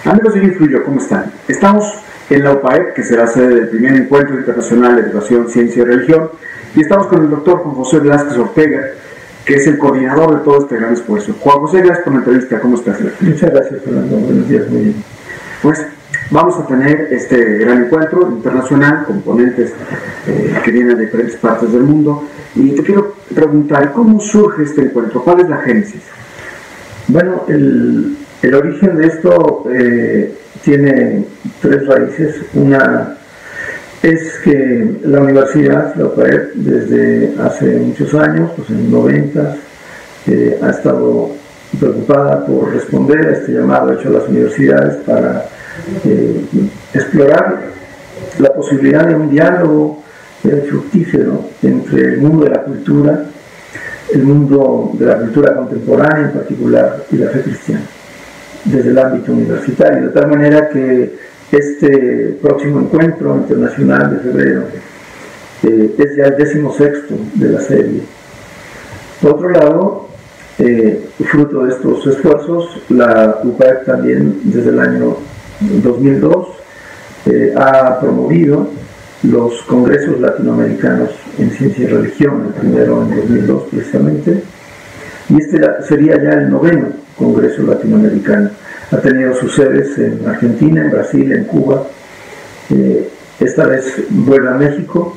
Amigos de Influyo, ¿cómo están? Estamos en la UPAEP, que será sede del primer encuentro internacional de educación, ciencia y religión, y estamos con el doctor Juan José Velázquez Ortega, que es el coordinador de todo este gran esfuerzo. Juan José, gracias por la entrevista. ¿Cómo estás? Muchas gracias, Fernando. Buenos días, muy bien. Pues vamos a tener este gran encuentro internacional con ponentes que vienen de diferentes partes del mundo, y te quiero preguntar, ¿cómo surge este encuentro? ¿Cuál es la génesis? Bueno, el origen de esto tiene tres raíces. Una es que la universidad, la UPAEP, desde hace muchos años, pues en los 90, ha estado preocupada por responder a este llamado hecho a las universidades para explorar la posibilidad de un diálogo fructífero entre el mundo de la cultura, el mundo de la cultura contemporánea en particular, y la fe cristiana, desde el ámbito universitario, de tal manera que este próximo encuentro internacional de febrero es ya el 16º de la serie. Por otro lado, fruto de estos esfuerzos, la UPAEP también desde el año 2002 ha promovido los congresos latinoamericanos en ciencia y religión, el primero en 2002 precisamente, y este sería ya el 9º congreso latinoamericano. Ha tenido sus sedes en Argentina, en Brasil, en Cuba, esta vez vuelve a México,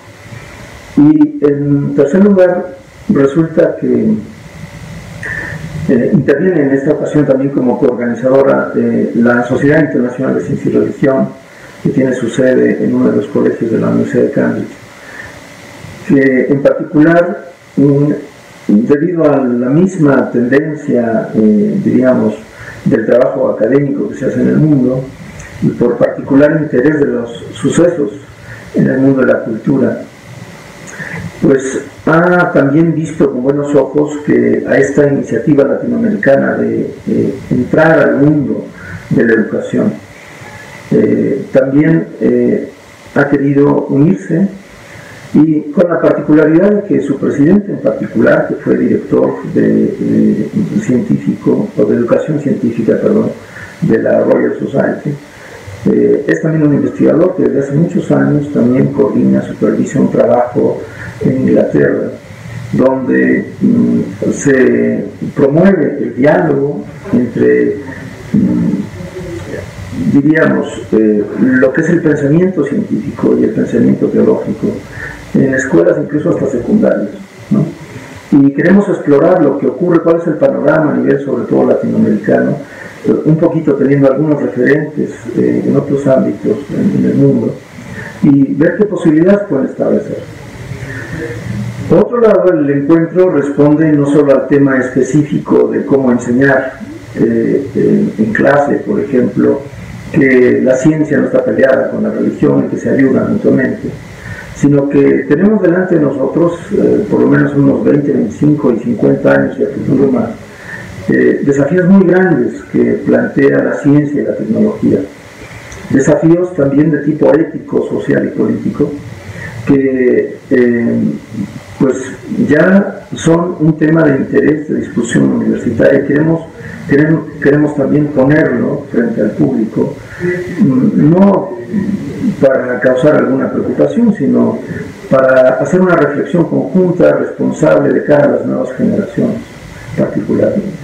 y en tercer lugar resulta que interviene en esta ocasión también como coorganizadora de la Sociedad Internacional de Ciencia y Religión, que tiene su sede en uno de los colegios de la Universidad de Cambridge, que en particular, debido a la misma tendencia, diríamos, del trabajo académico que se hace en el mundo, y por particular interés de los sucesos en el mundo de la cultura, pues ha también visto con buenos ojos que a esta iniciativa latinoamericana de entrar al mundo de la educación, también ha querido unirse, y con la particularidad de que su presidente en particular, que fue director de científico, o de educación científica, perdón, de la Royal Society, es también un investigador que desde hace muchos años también coordina, supervisa un trabajo en Inglaterra, donde se promueve el diálogo entre, diríamos, lo que es el pensamiento científico y el pensamiento teológico, en escuelas incluso hasta secundarias, ¿no? Y queremos explorar lo que ocurre, cuál es el panorama a nivel sobre todo latinoamericano, un poquito teniendo algunos referentes en otros ámbitos en el mundo, y ver qué posibilidades pueden establecer. Por otro lado, el encuentro responde no solo al tema específico de cómo enseñar en clase, por ejemplo, que la ciencia no está peleada con la religión y que se ayudan mutuamente, sino que tenemos delante de nosotros, por lo menos unos 20, 25 y 50 años y a futuro más, desafíos muy grandes que plantea la ciencia y la tecnología, desafíos también de tipo ético, social y político, que pues ya son un tema de interés, de discusión universitaria. Queremos también ponerlo frente al público, no para causar alguna preocupación, sino para hacer una reflexión conjunta, responsable de cara a las nuevas generaciones, particularmente.